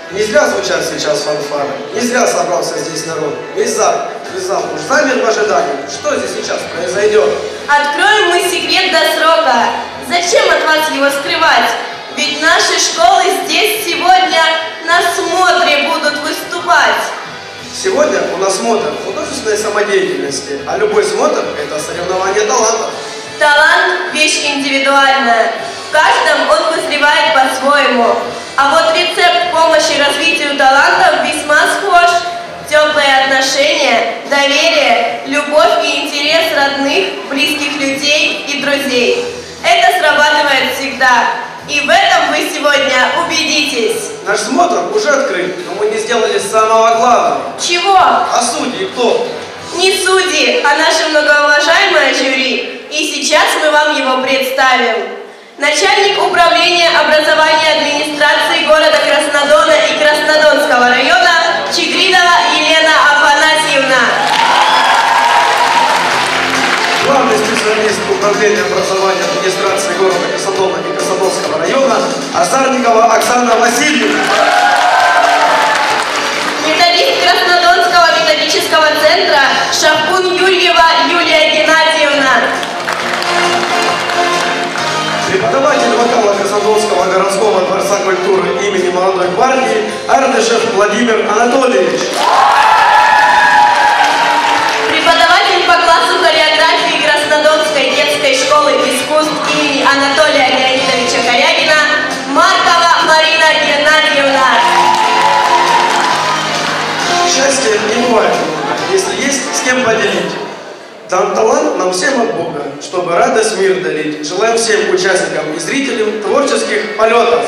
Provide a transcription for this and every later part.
Не зря звучат сейчас фанфары, не зря собрался здесь народ. Весь зал уж замер в ожидании. Что здесь сейчас произойдет? Откроем мы секрет до срока. Зачем от вас его скрывать? Ведь наши школы здесь сегодня на смотре будут выступать. Сегодня у нас смотр художественной самодеятельности, а любой смотр – это соревнование талантов. Талант – вещь индивидуальная. В каждом он вызревает по-своему. А вот рецепт помощи развитию талантов весьма схож. Теплые отношения, доверие, любовь и интерес родных, близких людей и друзей. Это срабатывает всегда. И в этом вы сегодня убедитесь. Наш смотр уже открыт, но мы не сделали самого главного. Чего? А судьи кто? Не судьи, а наше многоуважаемое жюри. И сейчас мы вам его представим. Начальник управления образования администрации города Краснодона и Краснодонского района Чигринова Елена Афанасьевна. Главный специалист управления образования администрации города Краснодона и Краснодонского района Азарникова Оксана Васильевна. Методист Краснодонского методического центра Шавкун Юрьева Юлия Геннадьевна. Преподаватель вокала Краснодонского городского дворца культуры имени молодой гвардии Ардышев Владимир Анатольевич. Преподаватель по классу хореографии Краснодонской детской школы искусств имени Анатолия Леонидовича Корягина Маркова Марина Геннадьевна. Счастье не бывает, если есть с кем поделить. Дан талант нам всем от Бога, чтобы радость мир дарить. Желаем всем участникам и зрителям творческих полетов.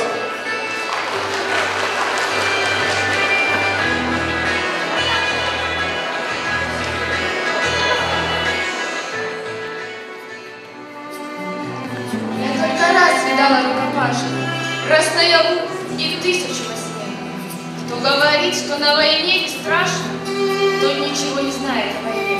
Я только раз видала рукопашную, раз наяву и тысячу во сне. Кто говорит, что на войне не страшно, тот ничего не знает о войне.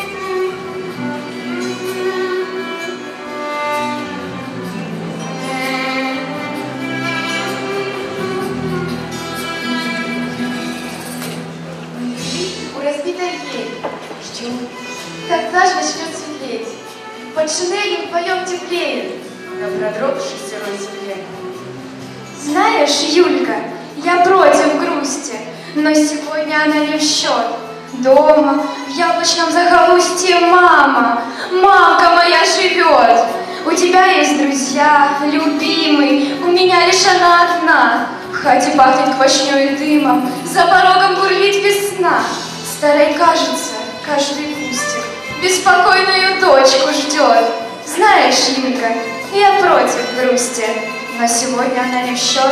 У разбитой ели. Ждем, когда же начнет светлеть. Под шинелью вдвоем теплее, на продрогшей сырой земле. Знаешь, Юлька, я против грусти, но сегодня она не в счет. Дома, в яблочном захолустье мама, мамка моя живет. У тебя есть друзья, любимый, у меня лишь она одна. В хате пахнет квашнёй и дымом, за порогом бурлит весна. Старой кажется, каждый кустик беспокойную дочку ждет. Знаешь, Юлька, я против грусти, но сегодня она не в счет.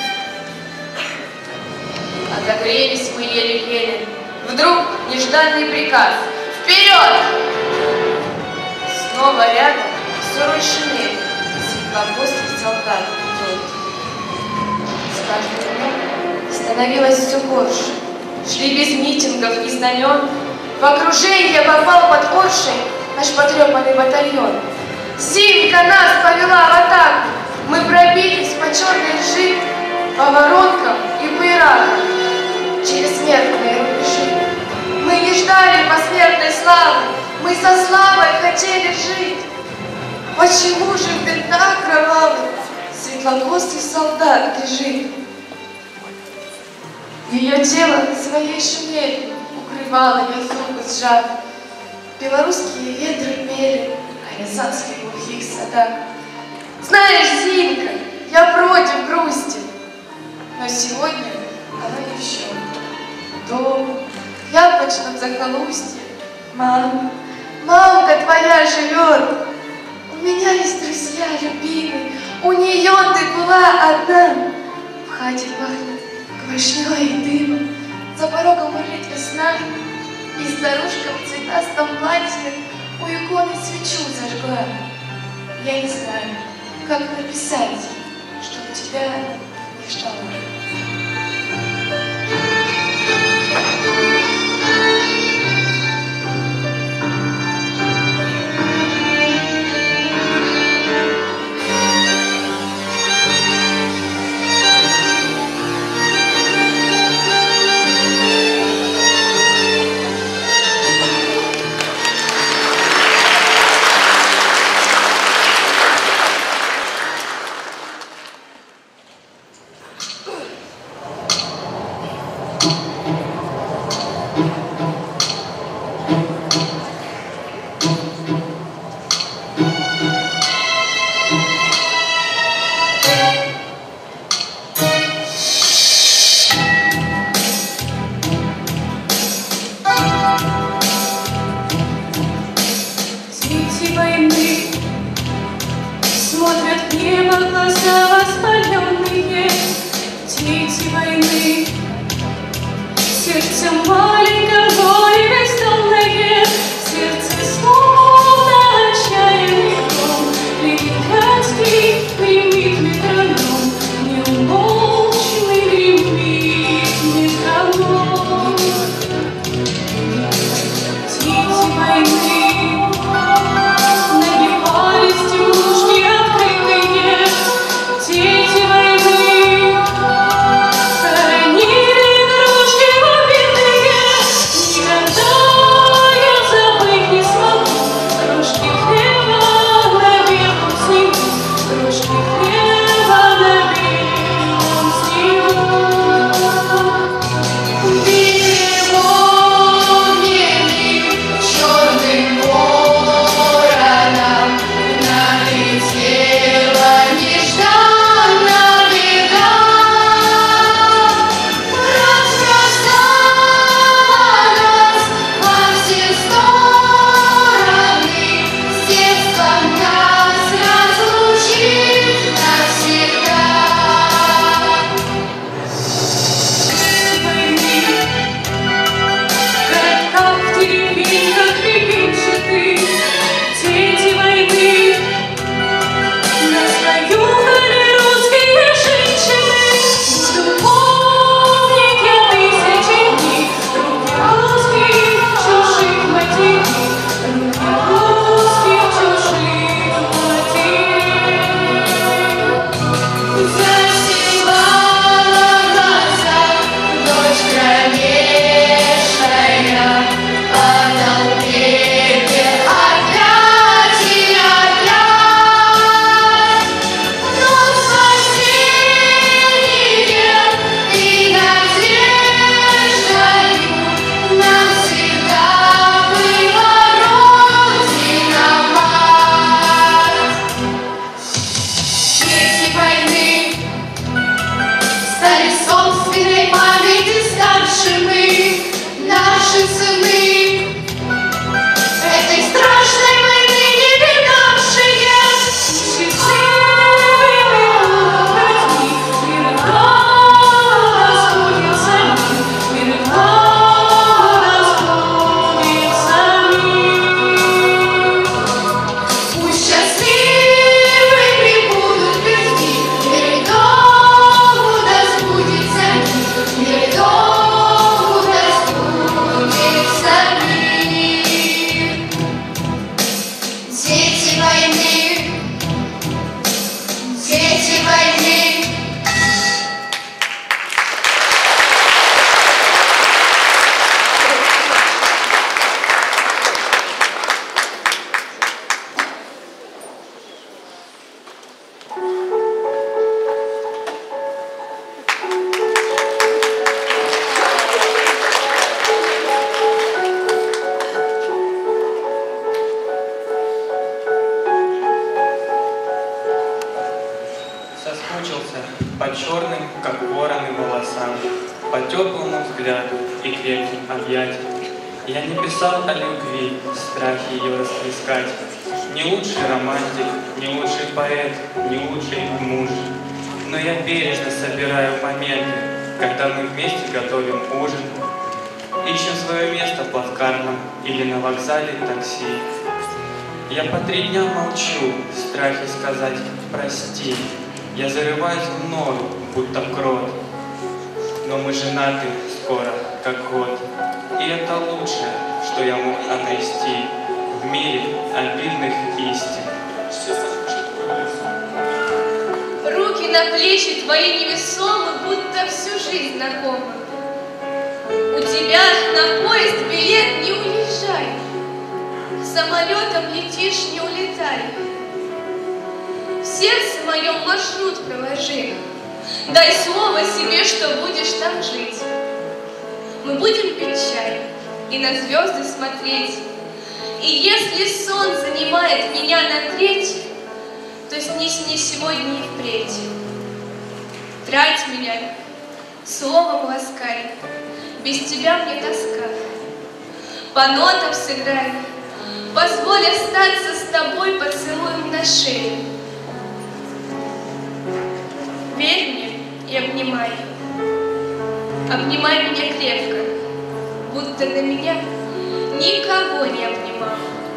Отогрелись мы еле-еле. Вдруг нежданный приказ. Вперед! Снова рядом в сырой шинели светлохвостый солдат идет. С каждым днем становилось все горше. Шли без митингов и знамен. В окружение попал под поршень наш потрепанный батальон. Зимка нас повела в атаку. Мы пробились по черной ржи, по воронкам и буеракам через смертные рубежи. Мы не ждали посмертной славы, мы со славой хотели жить. Почему же в бинтах кровавых светлохвостый солдат лежит? Ее тело своей шинелью укрывало я зубы сжав. Белорусские ветры пели о рязанских глухих садах. Знаешь, Зинка, я против грусти, но сегодня она не в счет. Дома, в яблочном захолустье, мама, мамка твоя живет. У меня есть друзья любимые, у нее ты была одна. В хате пахнет квашнёй и дымом, за порогом бурлит весна, и старушка в цветастом платье у иконы свечу зажгла. Я не знаю, как написать, чтобы тебя не ждала. по черным, как вороны, волосам, по теплому взгляду и крепким объятиям. Я не писал о любви, страхе ее расплескать. Не лучший романтик, не лучший поэт, не лучший муж. Но я бережно собираю моменты, когда мы вместе готовим ужин, ищем свое место в плацкартном или на вокзале такси. Я по 3 дня молчу, в страхе сказать «прости». Я зарываюсь в нору, будто крот. Но мы женаты скоро, как год. И это лучшее, что я мог обрести в мире обидных истин. Руки на плечи твои невесомы, будто всю жизнь знакомы. У тебя на поезд билет, не уезжай. Самолетом летишь, не улетай. В сердце моем маршрут проложи. Дай слово себе, что будешь там жить. Мы будем пить чай и на звезды смотреть. И если сон занимает меня на треть, то снись мне сегодня и впредь. Трать меня, словом ласкай, без тебя мне тоска. По нотам сыграй, позволь остаться с тобой поцелуем на шее. Верь мне и обнимай. Обнимай меня крепко, будто на меня никого не обнимал.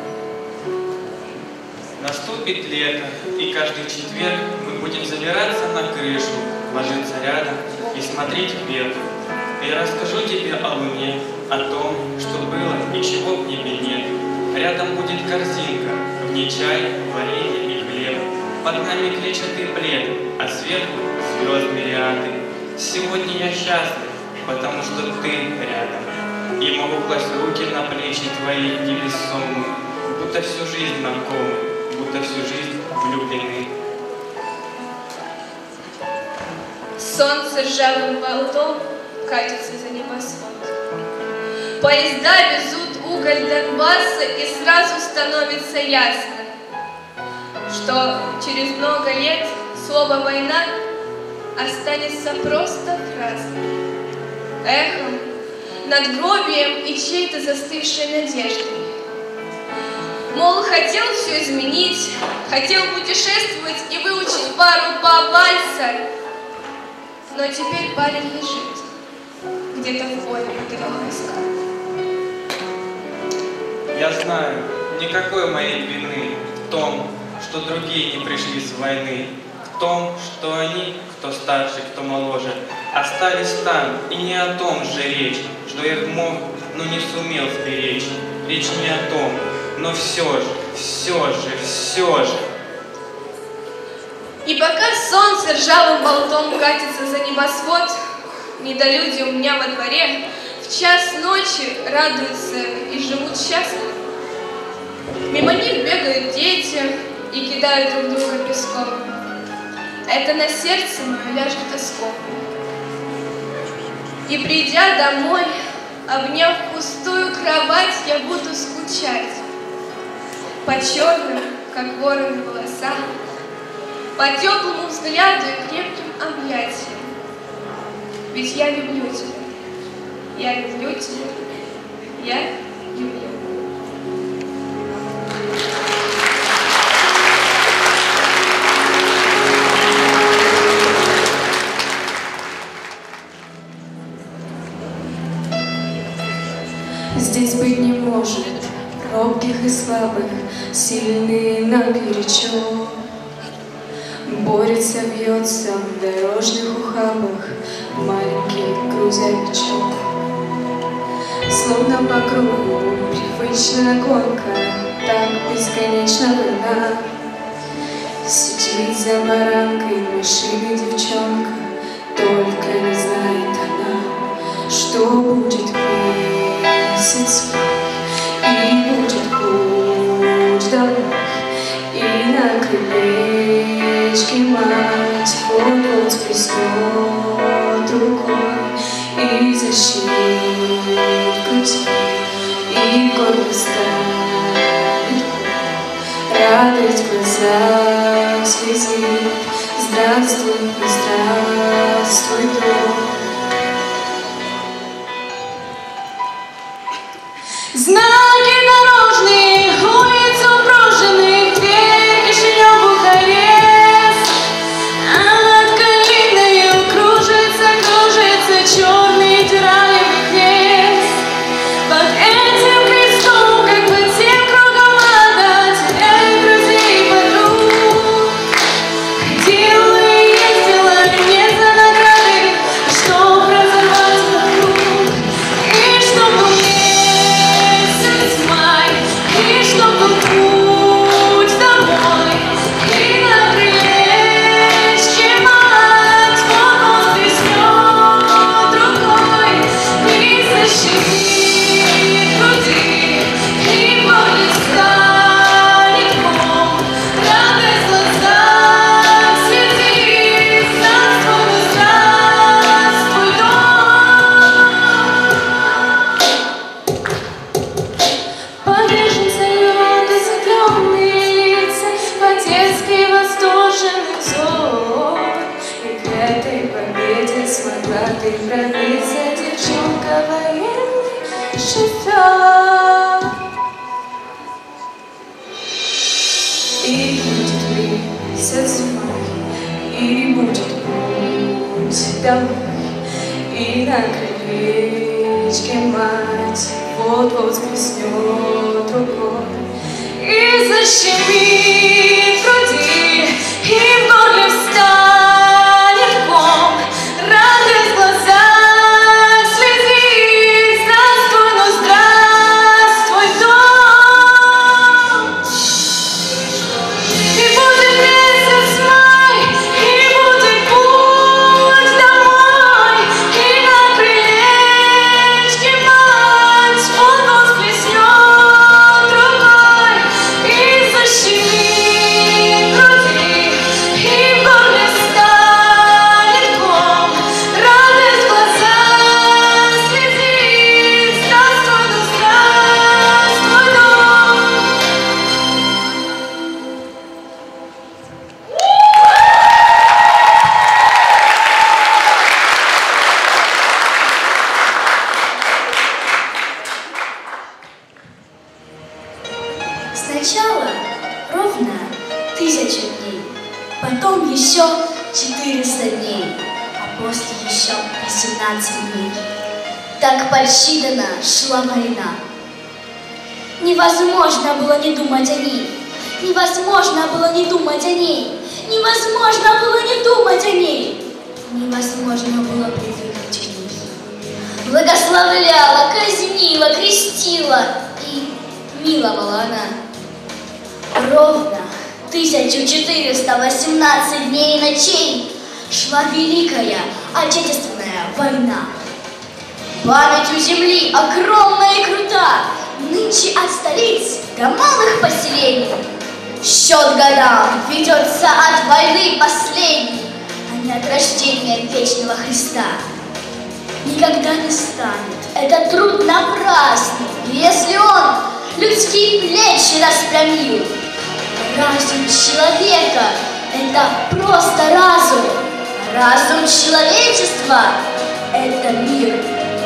Наступит лето, и каждый четверг мы будем забираться на крышу, ложиться рядом и смотреть вверх. Я расскажу тебе о луне, о том, что было и чего в небе нет. Рядом будет корзинка, в ней чай, варенье и хлеб. Под нами клетчатый плед, а сверху звезд мириады. Сегодня я счастлив, потому что ты рядом. И могу класть руки на плечи твои невесомые, будто всю жизнь знакомы, будто всю жизнь влюблены. Солнце ржавым болтом катится за небосвод. Поезда везут уголь Донбасса, и сразу становится ясно, что через много лет слово «война» останется просто фразой, эхом, надгробием и чьей-то застывшей надеждой. Мол, хотел все изменить, хотел путешествовать и выучить пару по вальса, но теперь парень лежит где-то в поле потерял войска. Я знаю, никакой моей вины в том, что другие не пришли с войны, в том, что они, кто старше, кто моложе, остались там, и не о том же речь, что я их мог, но не сумел сберечь. Речь не о том, но все же. И пока солнце ржавым болтом катится за небосвод, недолюди у меня во дворе в час ночи радуются и живут счастливо. Мимо них бегают дети и кидают друг друга песком. Это на сердце мое ляжет тоском. И придя домой, обняв пустую кровать, я буду скучать по черным, как вороны, волосам, по теплому взгляду и крепким объятиям. Ведь я люблю тебя, я люблю тебя, я люблю. Здесь быть не может робких и слабых, сильные наперечет. Борется, вьется в дорожных ухабах маленький грузовичок. Словно по кругу привычная гонка, так бесконечно война. Сидит за баранкой машины девчонка, только не знает она, что будет месяц и будет путь домой. И на крылечке мать вот-вот сплеснет рукой и защитит грудь, и гордо станет. Радость в глазах слезит. Здравствуй, здравствуй, друг. Знаки дорожные, улицы брошенных, Тверь, Кишинев, Бухарест. А над Калиною кружится черный дырявый крест. Под этим крестом, как бы тем кругом надо, теряя друзей и подруг. Ходила и ездила не за наградой, а чтоб разорвать вокруг. И чтоб умереть месяц май, и будет путь домой, и на крылечке мать вот-вот сплеснет рукой и защемит в груди, и в горле встанет ком, радость в глазах слезит. Здравствуй, ну здравствуй, дом. И будет месяц май, и будет путь домой, и на крылечке мать вот-вот сплеснет рукой и защемит в груди, и в горле станет ком, радость в глазах слезит. Здравствуй, ну здравствуй, дом. Сначала ровно 1000 дней, потом еще 400 дней, а после еще 18 дней. Так подсчитана шла война. Невозможно было не думать о ней. Невозможно было не думать о ней. Невозможно было не думать о ней. Невозможно было привыкнуть к ней. Благословляла, казнила, крестила и миловала она. Ровно 1418 дней и ночей шла Великая Отечественная война. Память у земли огромная и крута, нынче от столиц до малых поселений. Счет годам ведется от войны последней, а не от рождения вечного Христа. Никогда не станет этот труд напрасным, если он людские плечи распрямил. Разум человека — это просто разум. Разум человечества — это мир.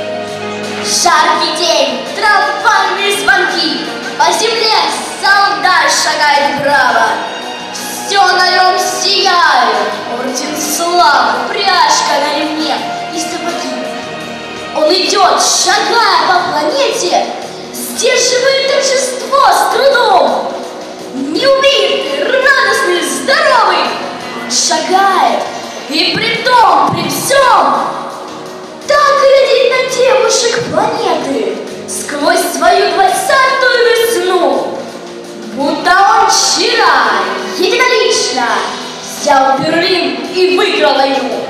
Жаркий день, трамвайные звонки, по земле солдат шагает браво. Все на нем сияет, орден славы, пряжка на ремне и сапоги. Он идет, шагая по планете, сдерживает торжество с трудом. Неубитый, радостный, здоровый, он шагает, и при том, при всем, так глядит на девушек планеты сквозь свою 20-ю весну, будто он вчера единолично взял Берлин и выиграл войну.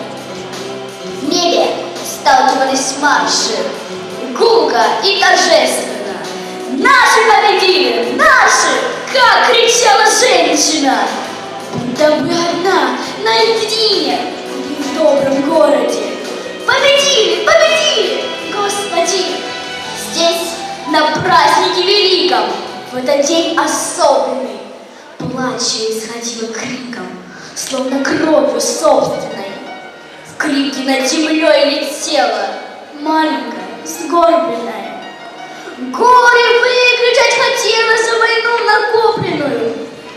В небе сталкивались марши, гулко и торжественно. Наши победили! Наши! Как кричала женщина! Будто бы одна, наедине, в добром городе. Победили! Победили! Господи! Здесь, на празднике великом, в этот день особенный, плача исходила криком, словно кровью собственной. В крике над землей летела, маленькая, сгорбленная. Горе выкричать хотела за войну накопленную.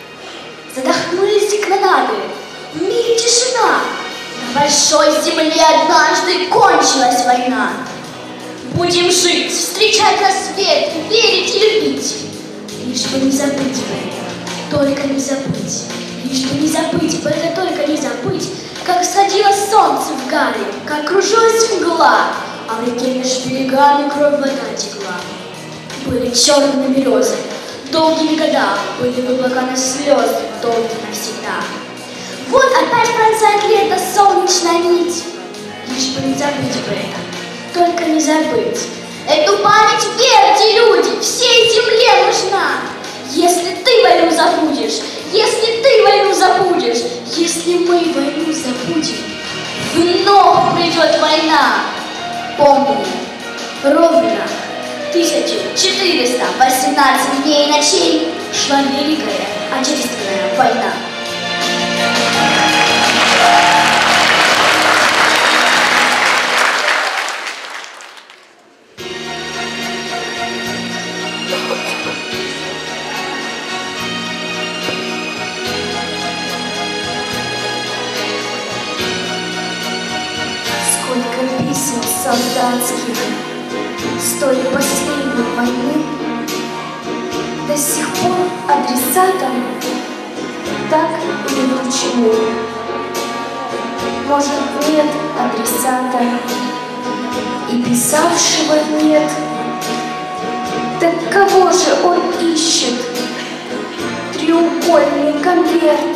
Задохнулись гранаты, в мире тишина. На большой земле однажды кончилась война. Будем жить, встречать рассвет, верить и любить. Лишь бы не забыть бы, только не забыть. Лишь бы не забыть бы, это только не забыть, как садило солнце в гаре, как кружилась мгла, а в реке между берегами кровь вода текла. Были черными березы, долгими годами были выплаканы слезы, долгие навсегда. Вот опять пронзает лето солнечная нить. Лишь бы не забыть бы это, только не забыть. Эту память верьте, люди, всей земле нужна. Если ты войну забудешь, если ты войну забудешь, если мы войну забудем, вновь придет война. Помни, ровно 1418 дней и ночей шла Великая Отечественная война. спартанских, с той последней войны, до сих пор адресатам так и не вручены. Может, нет адресата и писавшего нет, так кого же он ищет? Треугольный конверт,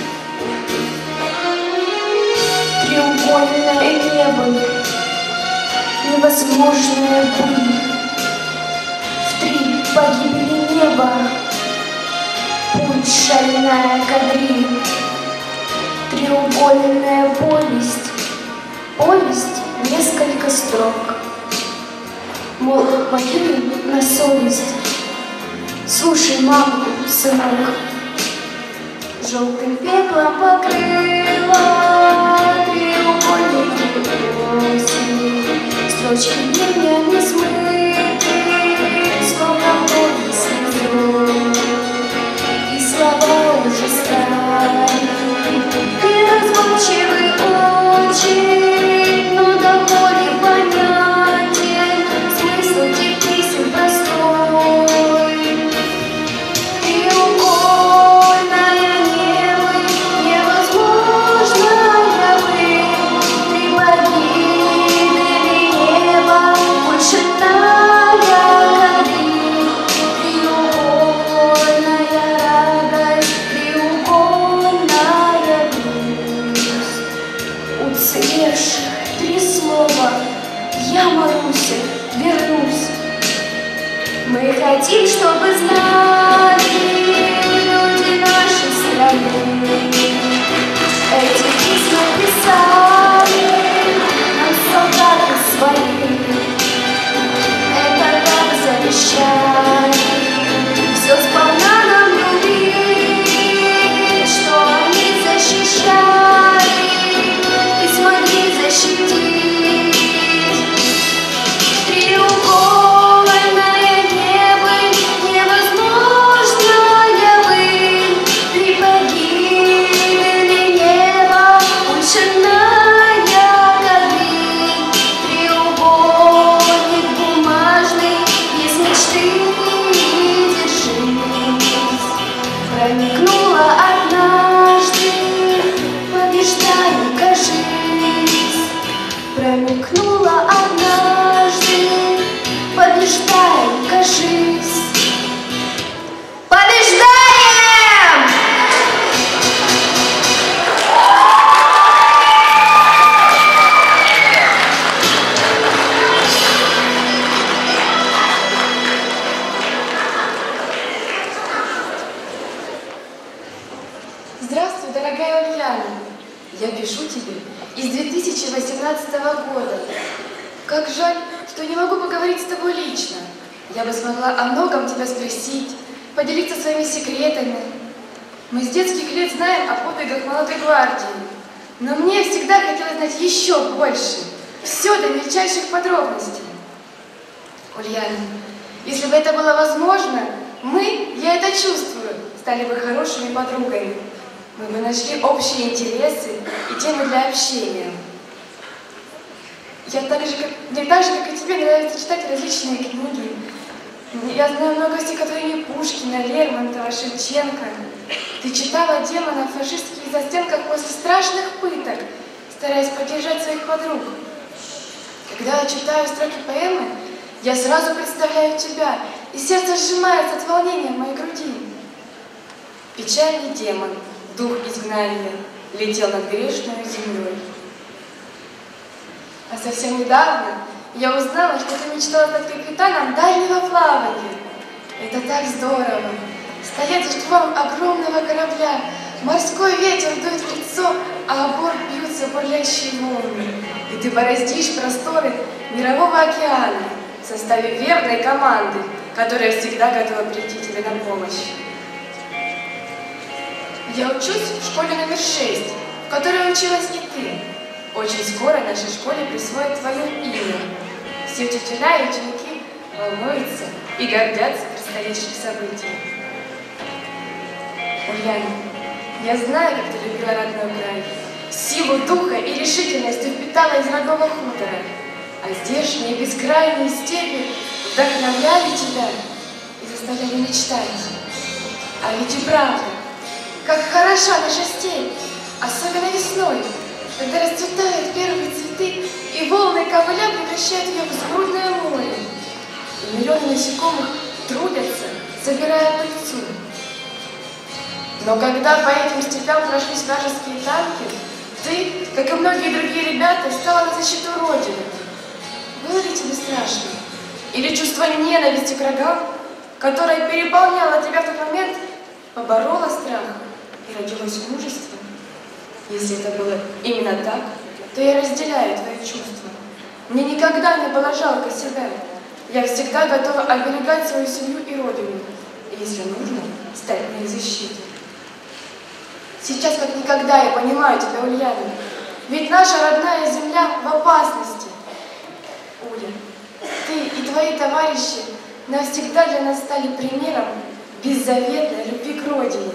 треугольное небо, невозможная быль. В 3 погибели неба, путь шальная кадриль. Треугольная повесть, повесть несколько строк. Мол, воюй на совесть, слушай мамку, сынок. Желтым пеплом покрыла треугольники осени, строчки дня не смыты, словно в воде слезу, и слова уже стали неразборчивы очень, но до боли понятен смысл тех песен простой. Треугольная небо, невозможная быль, при погибели неба больше тая кадриль. Треугольная радость, треугольная грусть. Уцелевших 3 слова: я, Маруся, вернусь. Мы хотим, чтобы знали люди нашей страны. Эти письма писали нам солдаты свои. Это как завещание, все сполна нам любить, что они защищали и смогли защитить. Треугольное небо, невозможная быль, при погибели неба улучшенная кадриль. Треугольник бумажный, без мечты не держись. Промелькнула однажды, побеждаю, кажись. Промелькнула однажды, побеждаем, кажись. Побеждаем! Здравствуй, дорогая Ульяна. Я пишу тебе из 2018 года. Как жаль, что не могу поговорить с тобой лично. Я бы смогла о многом тебя спросить, поделиться своими секретами. Мы с детских лет знаем о подвигах молодой гвардии, но мне всегда хотелось знать еще больше, все до мельчайших подробностей. Ульяна, если бы это было возможно, мы, я это чувствую, стали бы хорошими подругами. Мы бы нашли общие интересы и темы для общения. Мне так же, как и тебе, нравится читать различные книги. Я знаю много стихотворений Пушкина, Лермонтова, Шевченко. Ты читала демона в фашистских застенках после страшных пыток, стараясь поддержать своих подруг. Когда я читаю строки поэмы, я сразу представляю тебя, и сердце сжимается от волнения в моей груди. Печальный демон, дух изгнания, летел над грешной землей. А совсем недавно я узнала, что ты мечтала стать капитаном дальнего плавания. Это так здорово! Стоять за штурвалом огромного корабля, морской ветер дует в лицо, а о борт бьются бурлящие волны. И ты бороздишь просторы мирового океана в составе верной команды, которая всегда готова прийти тебе на помощь. Я учусь в школе номер 6, в которой училась и ты. Очень скоро нашей школе присвоят твое имя. Все учителя и ученики волнуются и гордятся предстоящим событием. Ульяна, я знаю, как ты любила родной край. Силу духа и решительность ты впитала из родного хутора. А здешние бескрайние степи вдохновляли тебя и заставляли мечтать. А ведь и правда, как хороша наша степь, особенно весной, когда расцветают первые цветы, и волны ковыля превращают ее в изумрудное море. И миллионы насекомых трудятся, собирая пыльцу. Но когда по этим степям прошлись вражеские танки, ты, как и многие другие ребята, стала на защиту Родины. Было ли тебе страшно? Или чувство ненависти к врагам, которое переполняло тебя в тот момент, побороло страх и родилось мужество? Если это было именно так, то я разделяю твои чувства. Мне никогда не было жалко себя. Я всегда готова оберегать свою семью и родину. И если нужно, стать на их защиту. Сейчас как никогда я понимаю тебя, Ульяна. Ведь наша родная земля в опасности. Уля, ты и твои товарищи навсегда для нас стали примером беззаветной любви к родине.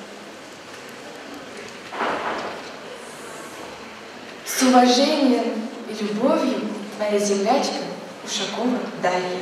С уважением и любовью, твоя землячка Ушакова Дарья.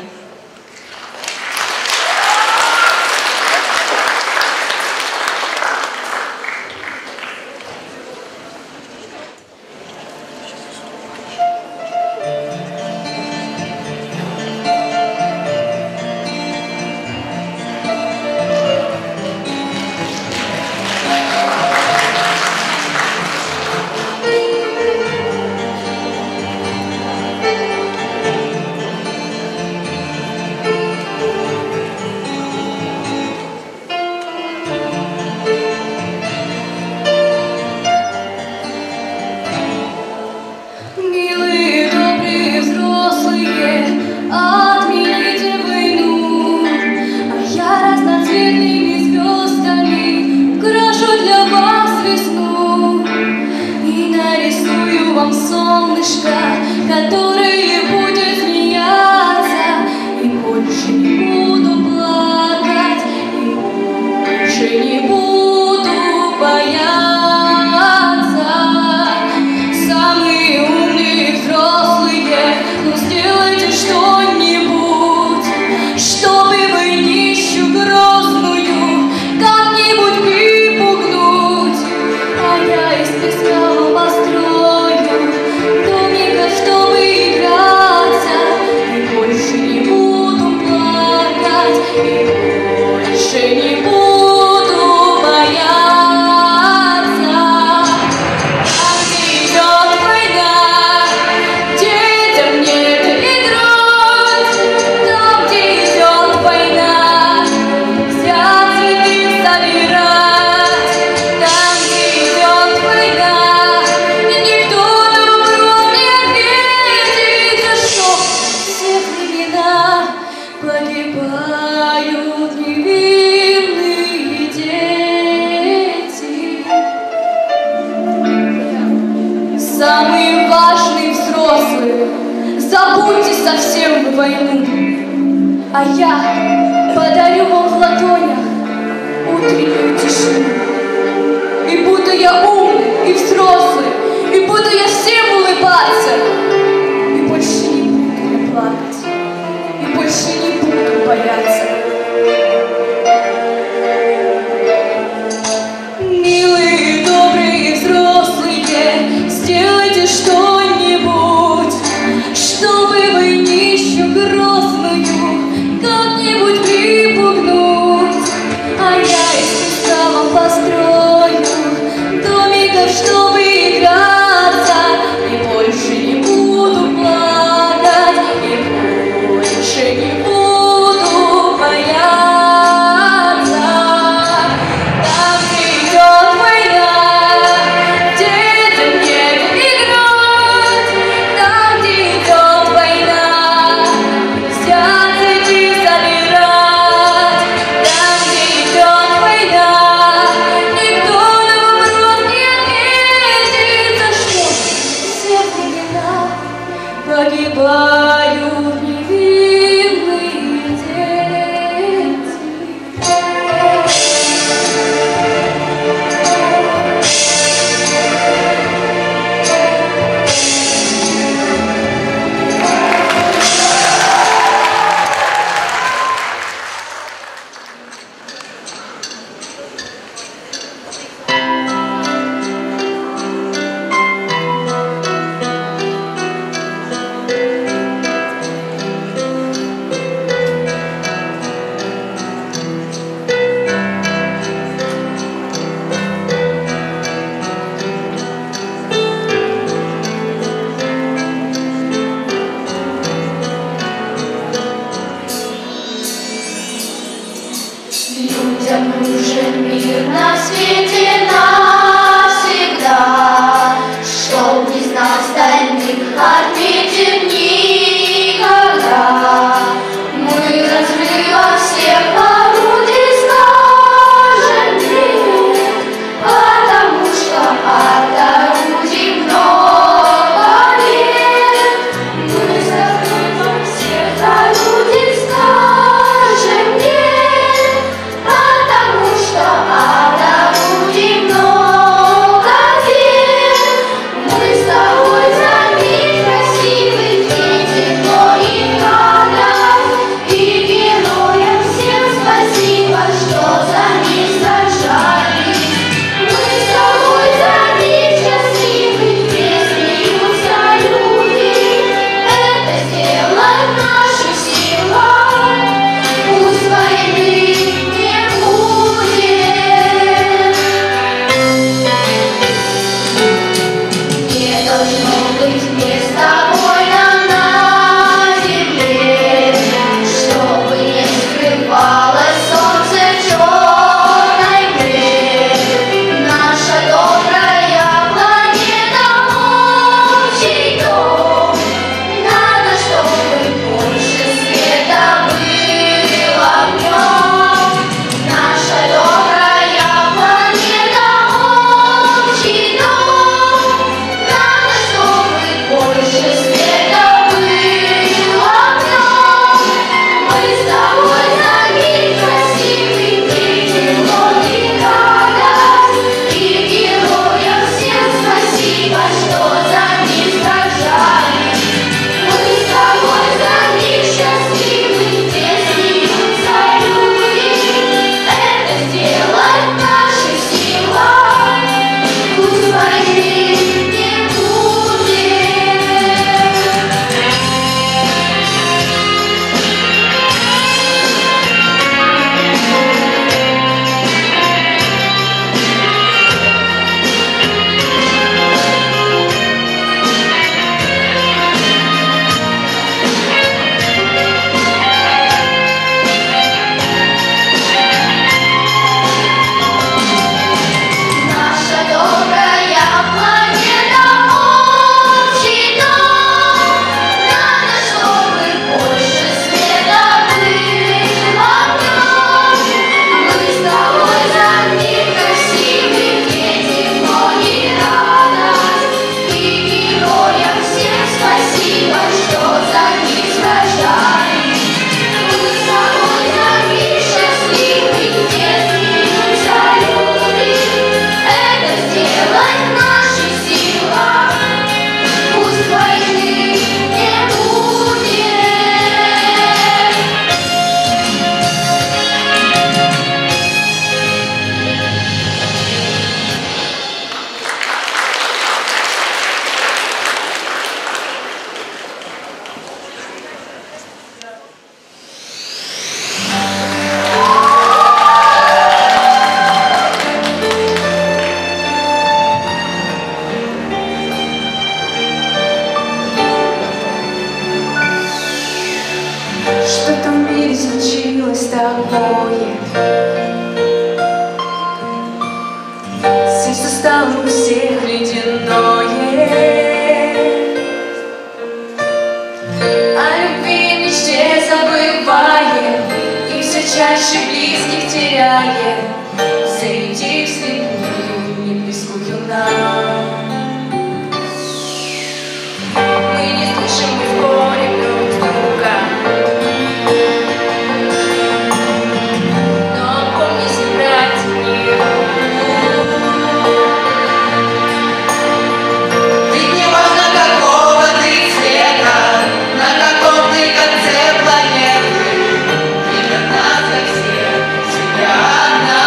А я подарю вам в ладонях утреннюю тишину. И буду я умный и взрослый, и буду я всем улыбаться. И больше не буду плакать, и больше не буду бояться. Милые, добрые, взрослые, сделайте что-нибудь, чтобы вы нищую грозную как-нибудь припугнуть. А я из песка вам построю домиков, чтобы играться, и больше не буду плакать, и больше не буду бояться. Там, где идет война, детям негде играть. Там, где идет война, взять и собирать. Там, где идет война, что-то в мире случилось такое. Сердце стало у всех ледяное. О любви, мечте забываем, и все чаще близких теряем. Зайди вслепую, не близкую нам. Мы не слышим, мы спорим друг с другом, но помни, собрать мир. Ведь не важно, какого ты цвета, на каком ты конце планеты, ведь от нас для всех себя одна.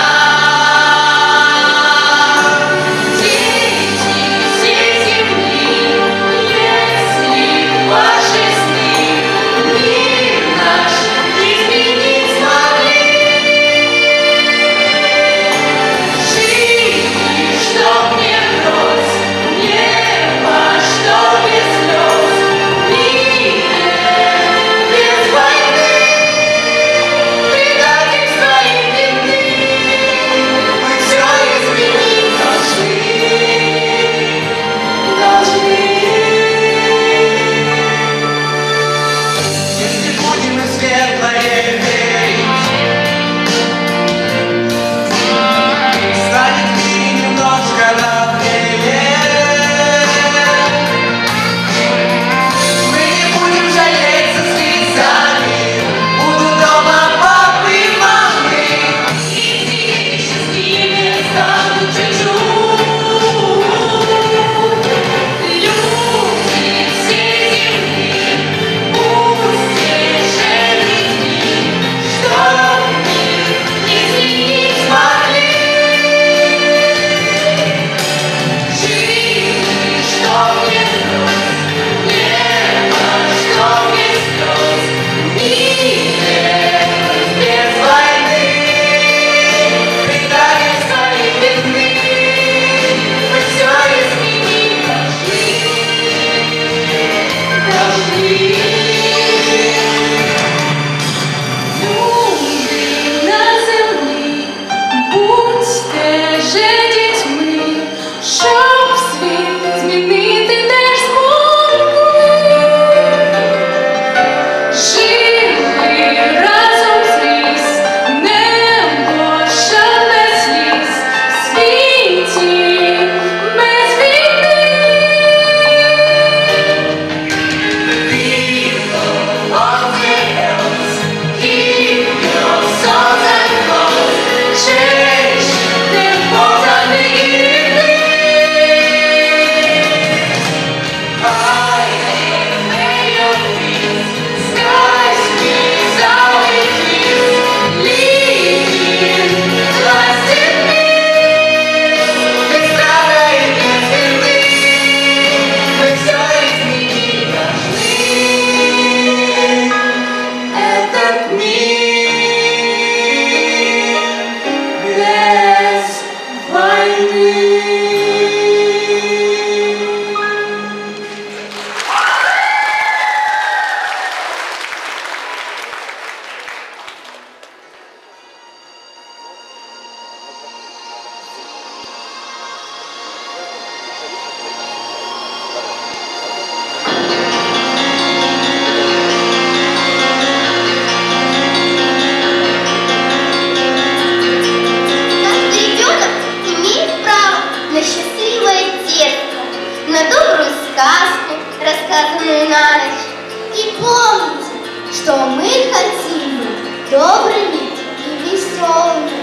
рассказанную на ночь. И помните, что мы хотим быть добрыми и веселыми.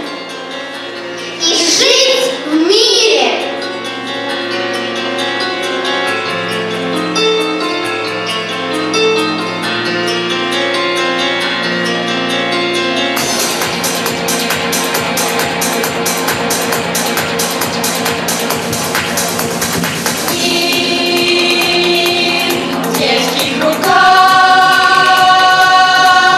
И жить в мире. В детских руках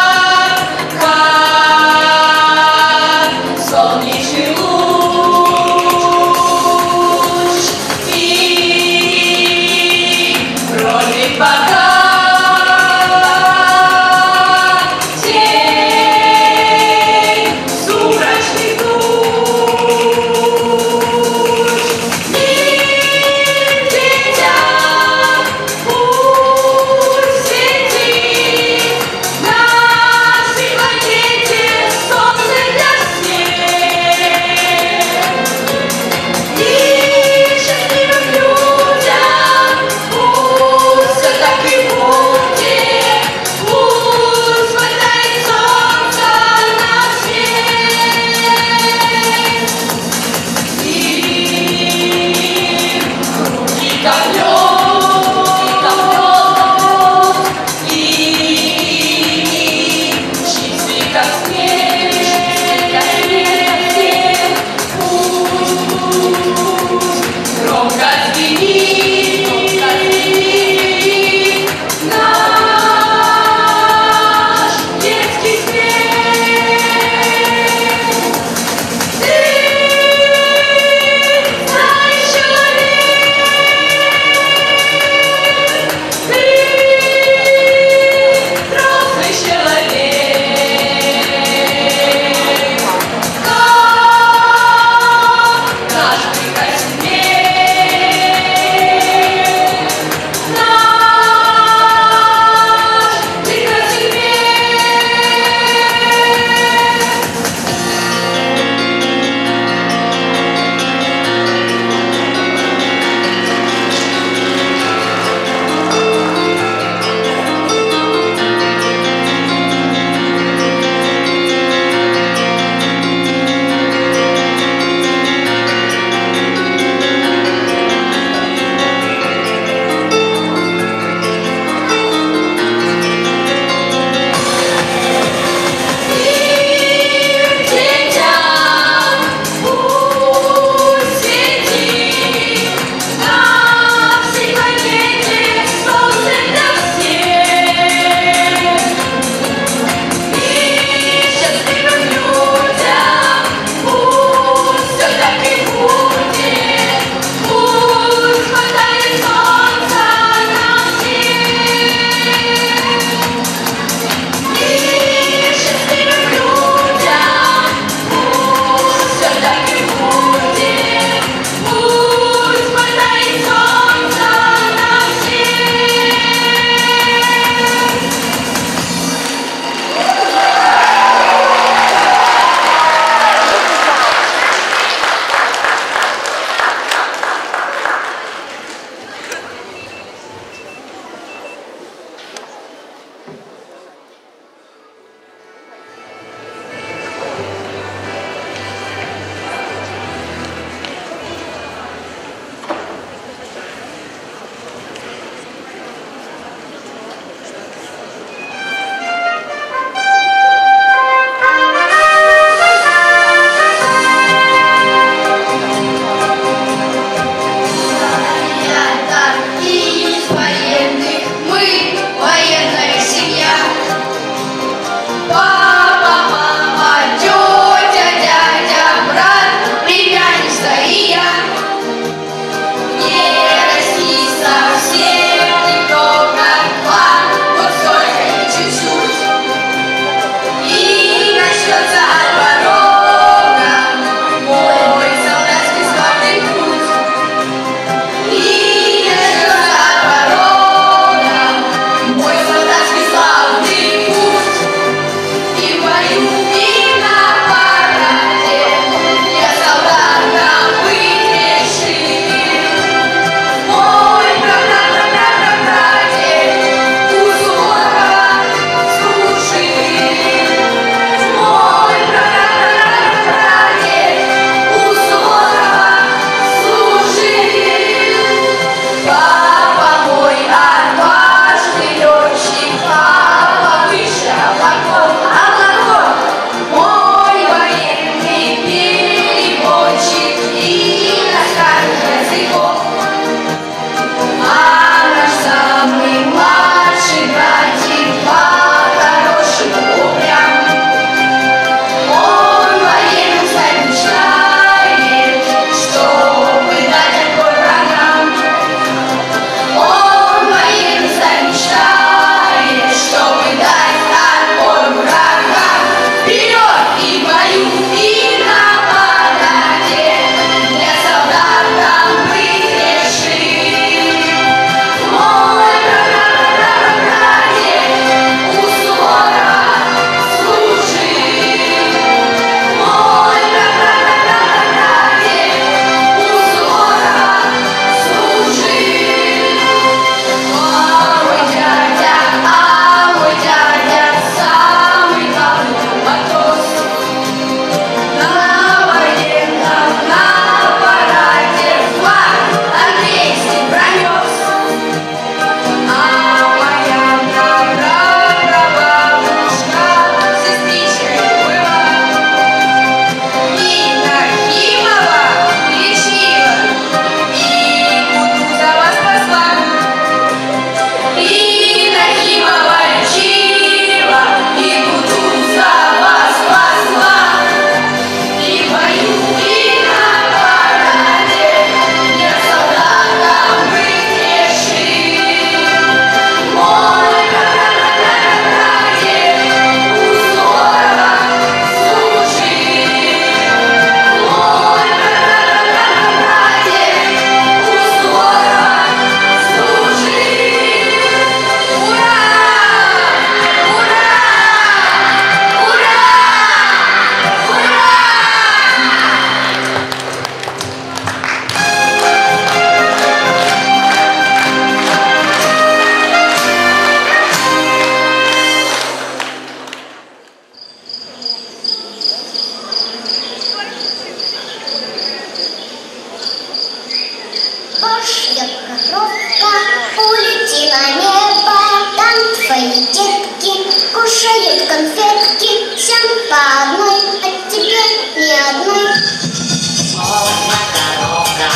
коробки, всем по одной, а тебе ни одной. Полная коробка.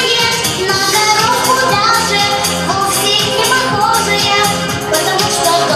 Потому что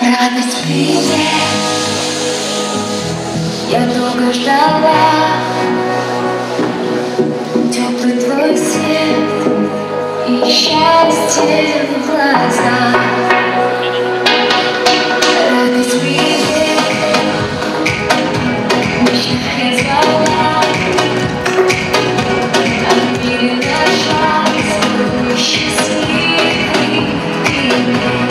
Радость придет, я долго ждала, теплый твой свет и счастье в глазах. Радость придет, ночных я звала, а передошла свой счастливый перед.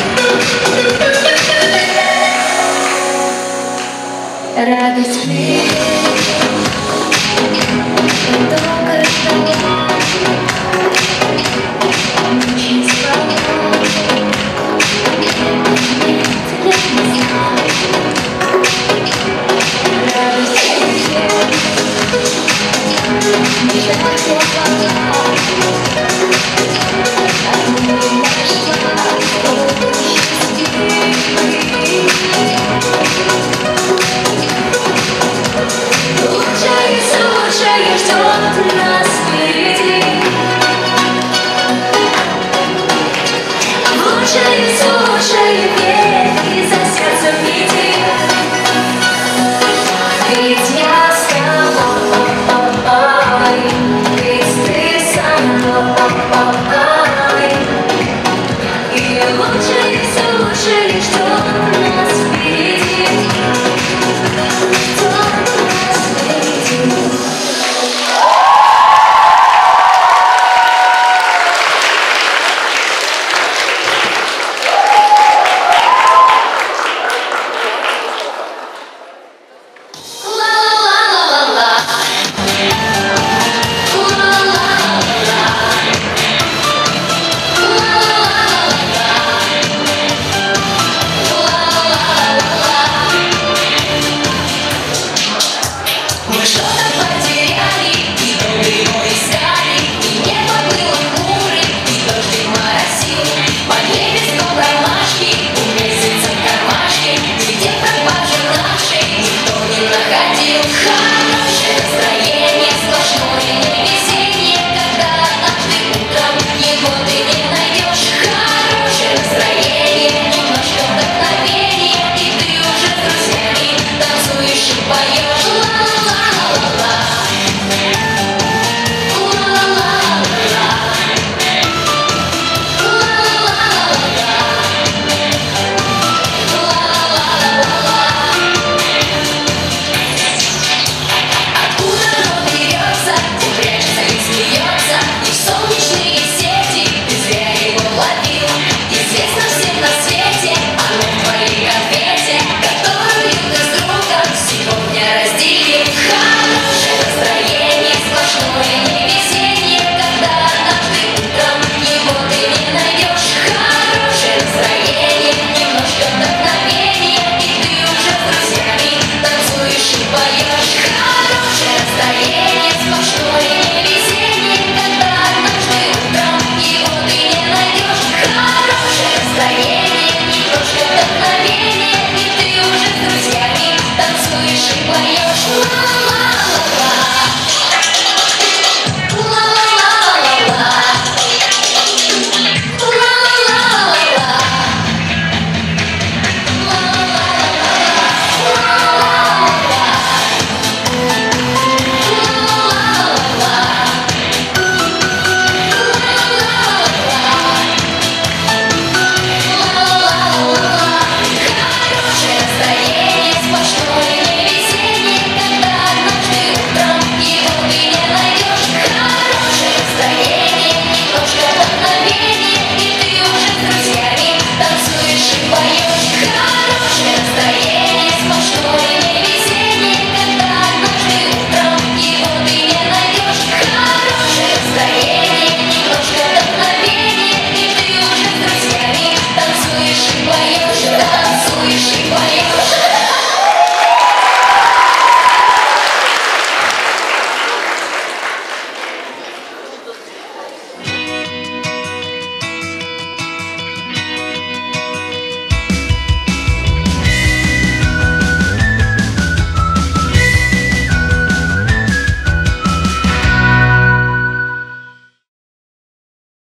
Радость